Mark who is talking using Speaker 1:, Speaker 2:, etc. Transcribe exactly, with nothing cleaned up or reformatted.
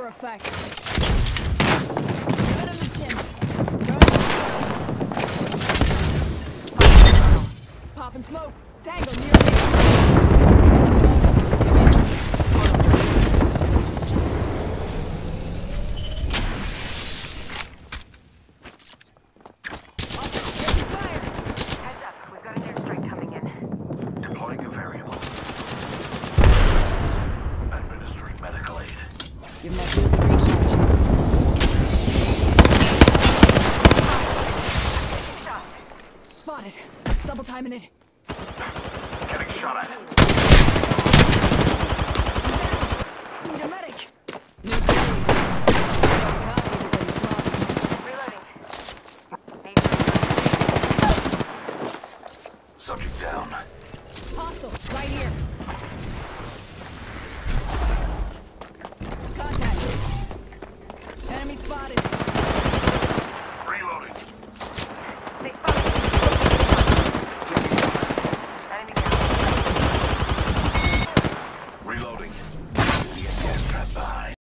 Speaker 1: for effect. Right on the chin. Right. Pop and smoke. Tango near me.
Speaker 2: Heads up, we've got an airstrike coming in.
Speaker 3: Deploying a variable. Administering medical aid.
Speaker 1: Give my shields a recharge. Spotted. Double timing it.